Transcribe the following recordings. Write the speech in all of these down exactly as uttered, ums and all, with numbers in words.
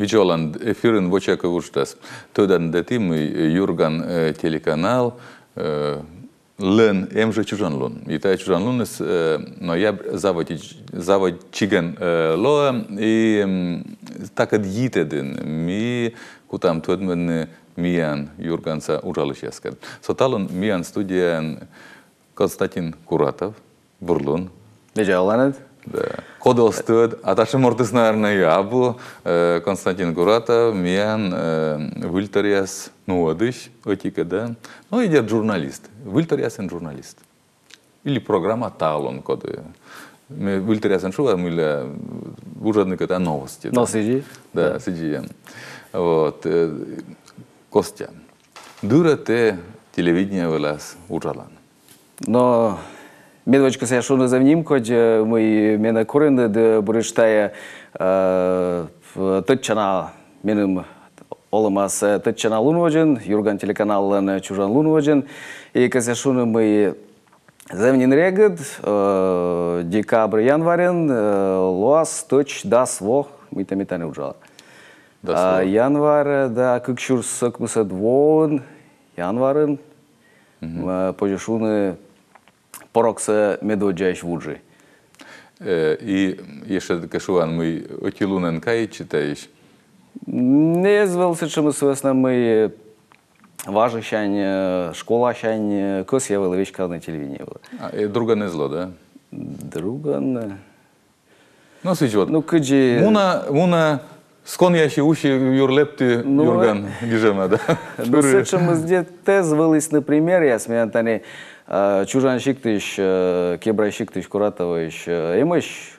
Vijolan efirin vocea căvuștas. Tădan de tim Jurgan telecанал lân emjă ciujan lun. Ita ciujan lun s noiab zavod cigan lo i takad yite din mi kutam tudmen mian Jurgan sa ужалышескad. Sotalun mian studian Konstantin Kuratov Burlun. Deja olanet? Да. Кодол стоит, а та что мортис, наверное, я был Константин Куратов, Миян, Вильториас, ну, одыш, отика, да. Ну, идет журналист. Вильториас он журналист. Или программа Талон, коды. Вильториас он шува, мы ля ужадны кота новости. Но сиди? Да, сиди. Вот. Костя, дура те телевидение вылаз ужалан. Но... Медвочка се шуна за ним, кod мы мена куренде де бурыштая тытчана меним олымас тытчана лунводжен, Юрган телеканалын чужан лунводжен, и касе шуна мы завнин регд декабрь январен луас тыч дас во мы там это не ужала. Январь да как шур сокмуса двон январен позже шуны Порокса медводжаешь в уджи. И еще кашуан мы отилунен кай читаешь? Не звался, что мы свестно мы важащань школа щань кос я вела вещь на телевидении была. А и друга не зло, да? Друга не. Ну сейчас. Ну каджи. Муна муна скон я ще уши юрлепти Юрган гижема, да? Ну что мы здесь те звались, например, я смеянтане. Чужан шиктыш, кебрай шиктыш Куратович, имыш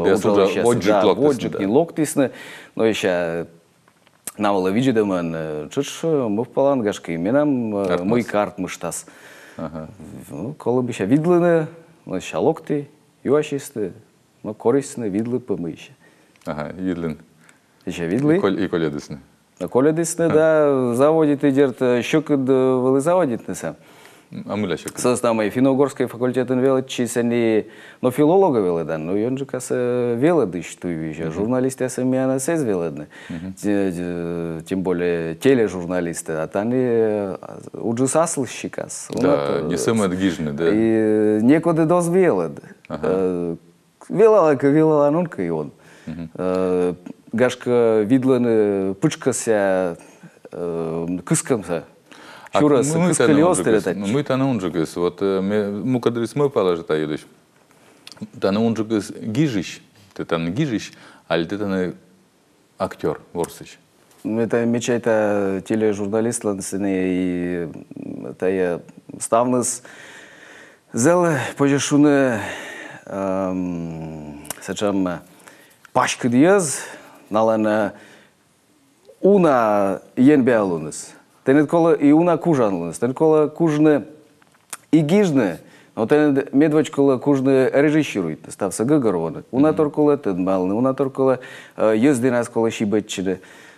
воджик не локтисны, но еще навала виджидаман, чуш мы в палангашке, менам мой карт мыштас. Коли бы еще видлыны, но еще локти, юашисты, но корисны, видлы помыще. Ага, видлын. Еще видлы? И коледысны. Коледысны, да, заводит идет, щекот вылы заводит на сам. А мы лащик. Составной финно-угорский факультет велит численные, но филолога веледан, но он же каса веледыш ту вижу, журналисты сами она сез веледны, тем более тележурналисты, а там не уже саслщикас. Да, не самое гижны, да. И некуда доз велед. Велала к велала нунка и он. Гашка видлен пучкася кыскамса. Чура с кыскалиосты. Мы то на унжикас, вот мы когда мы положили та едешь, та на унжикас гижиш, ты там гижиш, а ты там актер ворсыч. Это мечта тележурналист лансене и это я ставнес зел пожешуне сачам пашка диез налана уна енбеалунес. Тенет кола и уна кужанлунес, тенет кола кужне и гижне, но тенет медвач кола кужне режиссирует, стався гагарованы. Уна торкола тедмалны, уна торкола ездинас кола шибетчине.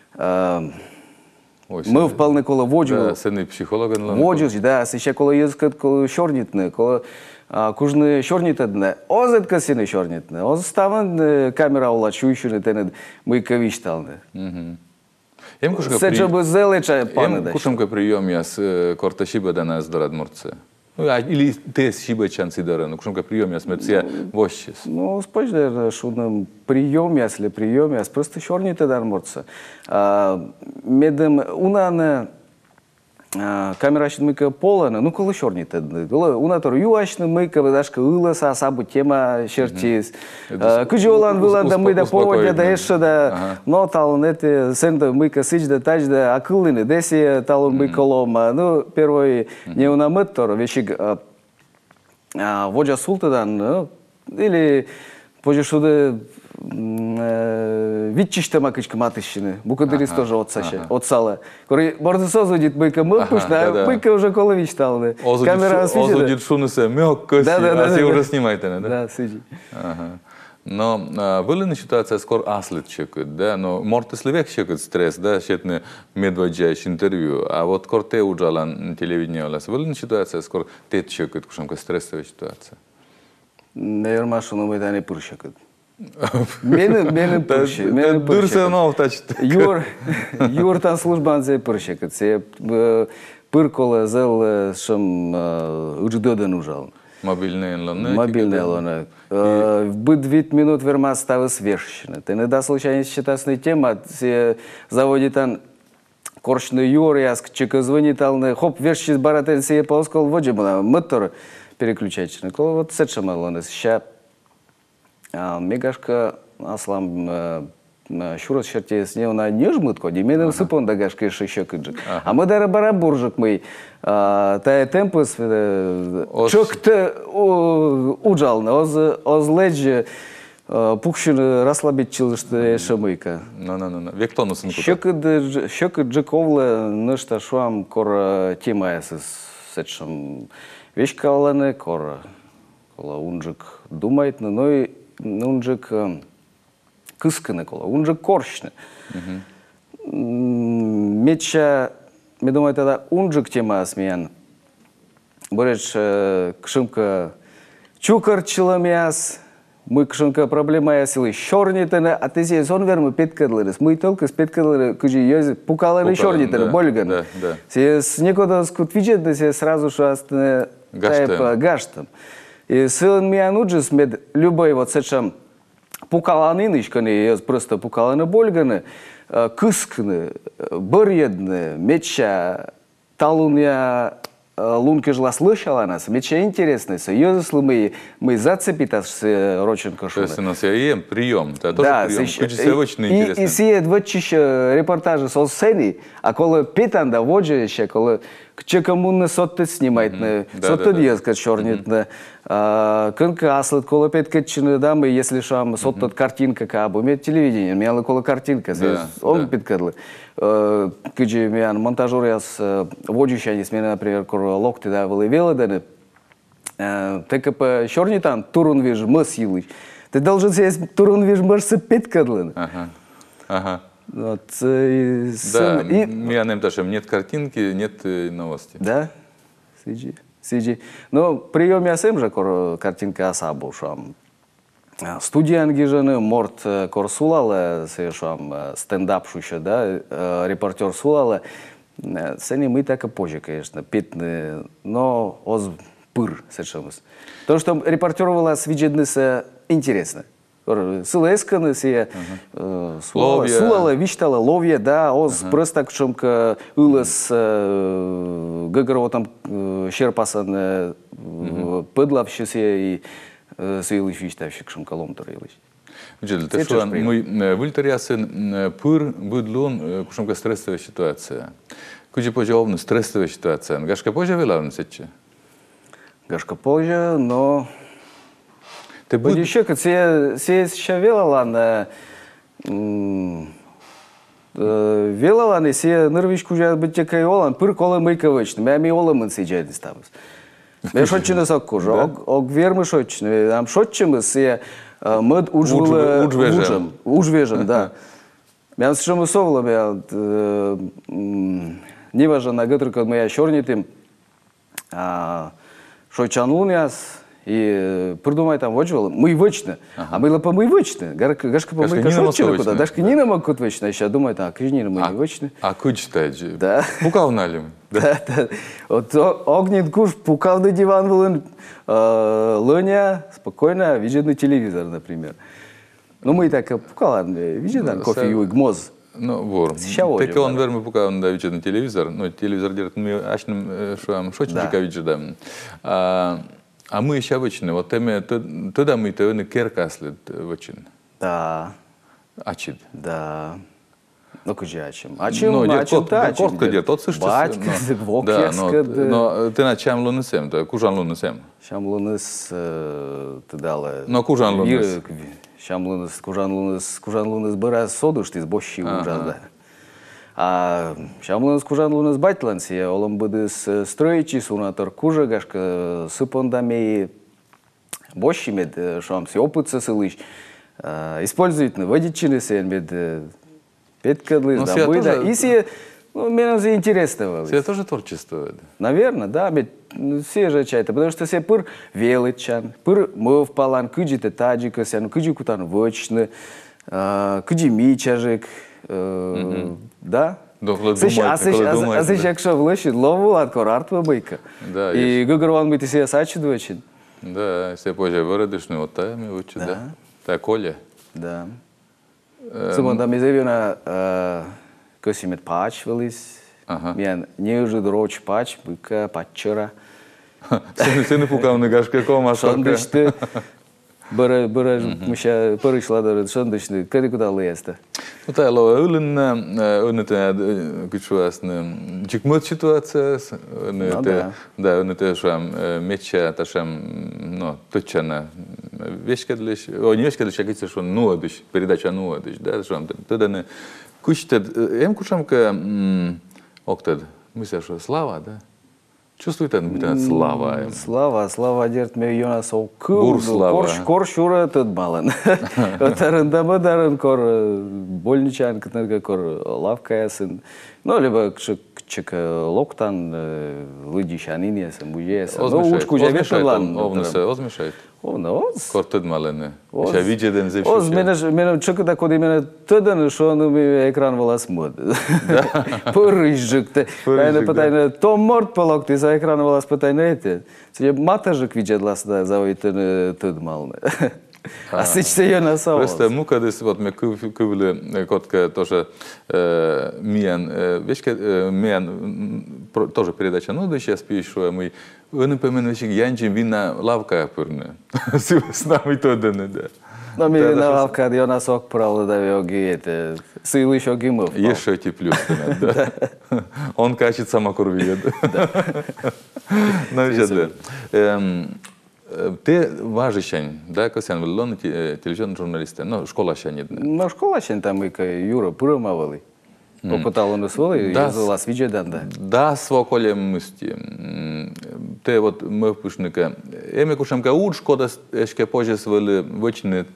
Мы вполне кола воджу. Да, сыны психолога. Воджу, да, сейчас кола езкат кола шорнитне, кола кужне шорнитедне, озет касины шорнитне, оз ставан камера улачующune тенет мы кавишталне. Сечо бы зелеча пане даш. Кушамка прием я с корта шиба да нас дорад морце. Или те шиба чанцы доран, кушамка прием я с мерция вощис. Ну, спождер шудным прием я сли прием я просто шорните дар морце. Медем унана камера шитмыка полана, ну коли шорните. Уна тор юашны мыка дашка ыласа сабу тема шертис. Кujolан вылан да мы да поводя да еще да но талон эти сенда мыка сич да тач да акылыны деси талон мыка лома. Ну первый не унамыттор вещи воджа султадан или позже шуды Витчиште макичка матищини, букадирис тоже от Саши, от сала. Кори борди созудит мыка мыпуш, да мыка уже коло вичтал, да. Камера свидит. Озудит шунусе мёккоси, а си уже снимаете, да? Да, сиди. Но были ситуация скоро аслит чекают, да, но мортес левек чекают стресс, да, щетне медваджаешь интервью, а вот корте уджалан телевидение у нас. Были ситуация скоро те чекают, кушамка стрессовая ситуация. Наверное, что мы это не пуршекают. Мені, мені пирші. Дурсе нов тачт. Юр, юртан службан зе пирші. Це пирколе зел, шам учдоден ужал. Мобільний лоне. Мобільне лоне. В двадцять минут верма стави свежщина. Ти не да случайно считасна тема, це заводитан коршный юр, яск, чека звонит, алны, хоп, вещи с баратен сие полоскал, воджи была, мотор переключательный. Коли вот сетша малонес, ща мегашка аслам щурос черте с него на нежмытко, деменем сыпон дагашка еще еще кыджик. А мы дара барабуржик мы, тая темпус, чок-то уджалны, оз, оз ледж, пукшин расслабить челышты шамыка. Ну, ну, ну, век тонусын кута. Щекы джековле, нышта шуам кор тема с сетшим вещка аланы, кор кола унжик думает, но и унжик кысканы кола, унжик коршны. Меча, me думаю, тогда унжик тема смеян. Борец кшимка чукар челомяс. Мы кшенка проблема я силы щорнитена, а ты здесь он верму петкадлерис. Мы только с петкадлеры кузи ёзи пукаланы щорнитена, больган. Да, да. С никуда скут видит, да се сразу шастне тайпа гаштам. И силен миануджис мед любой вот сечам пукаланы нышканы, просто пукаланы больганы, кыскны, бырьедны, меча, талуня лунки жила слышала нас, меча интересный, если мы мы зацепить с Роченко шуна. То есть у нас есть прием, это тоже да, прием, и, очень и, интересно. И все двадцать репортажи со сцены, а коли питан да воджи еще, коли че коммуны сотты снимает, сотты диеска чернит, конка аслет, коли пять качины дамы, если шам сотты картинка кабу, имеет телевидение, меня коли картинка, он питкадлы. Кыджи меня монтажер я с воджища, они смены, например, локти да выловила, да не, ТКП чернитан, турун виж мы силы. Ты должен съесть турун виж мышцы питкадлы. Ага, ага. Вот, и, да, и... меня нам даже нет картинки, нет новости. Да, сиджи, сиджи. Но прием я сам же кор картинка асабу шам. Студианги жены морт кор сулала, се шам стендап шуша, да, репортер сулала. Сени мы так и позже, конечно, питны, но оз пыр сечемыс. То, что репортеровала свидетельница интересно. Сила эсканы се сулала, виштала, ловья, да, оз просто кшемка ылыс гагрово там щерпасан пыдлавшися и силы виштавши кшемка ломтар илыш. Видели, ты что, мы выльтерясын пыр будлун кшемка стрессовая ситуация. Куди пожалуйста стрессовая ситуация. Гашка позже вела сетче. Гашка позже, но ты будешь еще, как все все еще велала на велала на все нервичку уже быть такой олан пыр колы мыковочный, мы ами олам инсиджай диставус. Я шотчу на соккужу, ог вермы шотчу, нам шотчу мы все мы ужвела ужвежем, ужвежем, да. Я с чем совла, я не важно на гетру, мы я чернитым, шотчан луняс. И придумай там воджвал, мы вычно, а мы лапа мы вычно. Гашка по мы кашочно куда, дашка не на могут вычно, еще думаю, так, крижнина мы не вычно. А куч читает да. Пукал налим. Да, да. Вот огнет куш, пукал на диван был, лоня, спокойно, видит на телевизор, например. Ну мы так пукал, видит там кофе и гмоз. Ну, вор. Так он верно пукал на видит на телевизор, но телевизор делает мы ашным шуам шочника видит да. А мы еще обычно, вот теме, тогда мы то не керкасли очень. Да. Ачид. Да. Ну, куда ачим? Ачим, ну, ачим, да, ачим. Коротко дед, тот слышишь? Батька, вокеска. Но ты на чем лунесем, то кужан лунесем. Чем лунес, ты дала. Но кужан лунес. Чем лунес, кужан лунес, кужан лунес бара соду, что из бощи ужас, да. А шамлын скужан луныз байтлан сия, олым будыс строичи сунатор кужа гашка сыпондами бощи мед шам си опытса сылыш. Используют на водичины сен мед петкадлы, да быда. И сия, ну, мне заинтересовало. Сия тоже творчество. Наверное, да, мед ну, все же чайта, потому что все пыр величан, пыр мов палан, кыджи те таджика, сян, кыджи кутан вочны, кыджи мичажик, да? Коли Це ще, а думаєте, це, коли ще- а, думаєте, а це ще, якщо влишить, лову корарт вибийка. Да, І гугурван бити сія сачі двочин. Да, все позже вирадиш, не отами учу, да. Та Коля. Да. Сумон там изявина косимет пач велись. Ага. Мен неужи дроч пач, быка паччера. Сени сени пукав не гашка кома сока. Шондышты. Бара бара мыша парышла да шондышты. Кады куда леста. Ну та ло ылын өнете кучуасны чикмот ситуация не Ну, те да. да өнете шам меча ташам ну точно вешкадлиш о не вешкадлиш я говорю что нуадыш передача нуадыш да шам тогда не кучтед эм кушамка октед мысля что слава да чувствует он будет слава им. Слава, слава дерт ме йона со Бур слава. Корш кор шура тед малан. Отарын да бадаран кор больничан кнерга кор лавка ясын. Ну либо кшик чик локтан лыдишанин ясын буе ясын. Ну учку жаветлан. Овнусе озмешает. О, ну оз. Кортед малене. Оз. Ща видеден зевши. Оз мене ж мене чека да коди мене теден що ну ми екран волас мод. Порижик те. Тайне питання то морд полок ти за екран волас питання те. Це матажик виджедлас да за ойтен тед малне. А сичте я на сау. Просто мука дес вот ме кувле котка тоже миан вешка миан тоже передача ну да сейчас пишу мы он поменочек янчим вина лавка пырне. С нами то да не да. Ну ми на лавка я на сок правда да йоги это силы еще гимов. Еще эти плюс да. Он качет сама курвиет. Ну же да. Ти важищень, да, косян велон телевізійний журналіст, ну школа ще не. Ну школа ще там і Юра промовили. Попитали на своли, Да. я зала свіджедан, да. Да, свого коля мисті. Те от ми впишника. Еми кушамка уд шкода, ешке позже свели вичне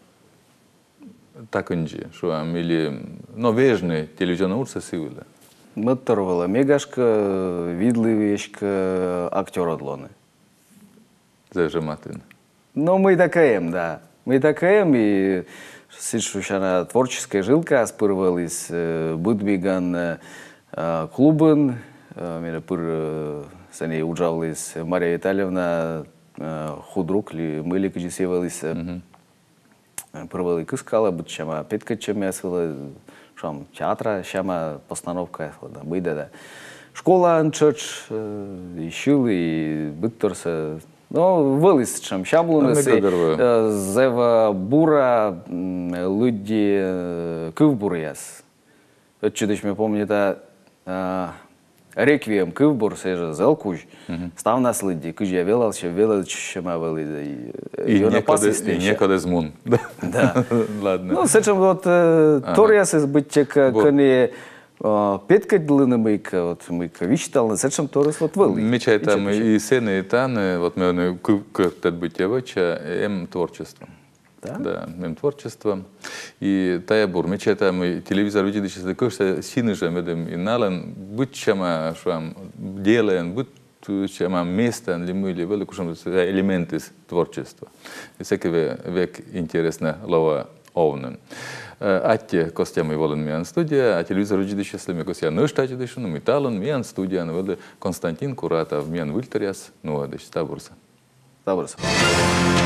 так інжі, що амілі, ну вежне телевізійний уд се сивили. Митторвала мегашка, відливішка, актер одлони. Це вже матин. Ну, мы такаем, да. Мы такаем, и сейчас творческая жилка спырвалась, Будбиган клубын, меня пыр сани уджалась Мария Витальевна худрук ли мыли кජисевалась, пырвали кыскала, быть чама петка чем ясвала, шам театра, шама постановка ясвала, да, выйда, да. Школа анчач, и шилы, и бытторса. Ну, вились чим щаблуниси, зева бура, люди кивбур'яс. От чудиш ми пам'ятаю, реквієм кивбур, це ж зелкуж, став на сліді, куж я вилав, що вилав, що ми вили. І неколи змун. Да. Ладно. Ну, це чим от тор'яс збиття, коли п'ятка длина мийка, от мийка вічтална, це чим торис от вили. Мечай там і сини, і тани, от ми вони квартет биттєвича, ем творчество. Да, ем творчество. І та я бур, мечай там і телевізор виділи, що також сіни же медем і нален, будь чама, що вам ділаєн, будь чама міста, лімилі, велику, що елементи з творчества. І всяке век інтересне лова овнен. Атте костями волен міан студія, а телевізор виділи, що слими костя не штаті дійшли, ну металон міан студія, навели Константин Куратов, міан Вильтеряс, ну а десь табурса. Таборса.